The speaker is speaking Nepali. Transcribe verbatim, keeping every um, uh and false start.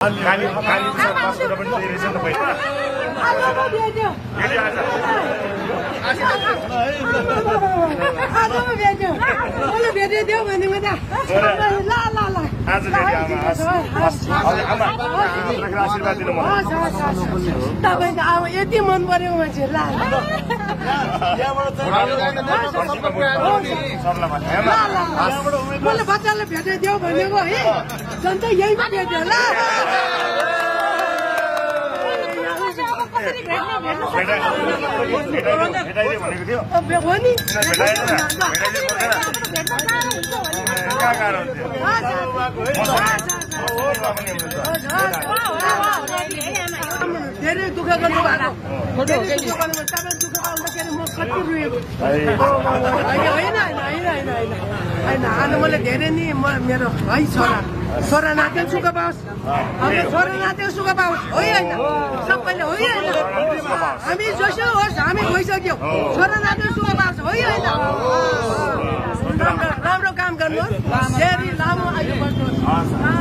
काली काली पासपोर्ट पनि रहेछ नि त पहिला आजको भेट्यो आजको भेट्यो मैले भेटिदियो भने म त ल ल ल आज आशीर्वाद दिनु म तपाईको अब यति मन पर्यो मान्छे ल मैले बच्चालाई भेटाइदियो भनेको है झन् त यही भेट्यो ल हो नि धेरै दुःख गर्नु भयो तपाईँ दुःख आउँदाखेरि म कति रुएको होइन होइन होइन होइन होइन होइन आज मैले धेरै नि म मेरो है छोरा छोरा नाति सुख पाओस् अब छोरा नाति सुख पाओस् हो होइन सबैले हो होइन हामी जसो होस् हामी गइसक्यौँ छोरा नाति सुख पाओस् हो होइन राम्रो राम्रो काम गर्नुहोस् धेरै लामो आयु बस्नुहोस्